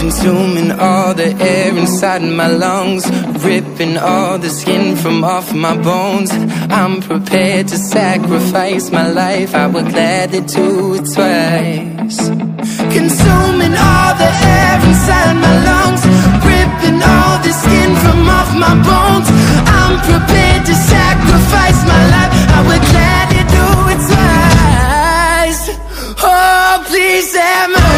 consuming all the air inside my lungs, ripping all the skin from off my bones. I'm prepared to sacrifice my life, I would gladly do it twice. Consuming all the air inside my lungs, ripping all the skin from off my bones. I'm prepared to sacrifice my life, I would gladly do it twice. Oh, please have mercy.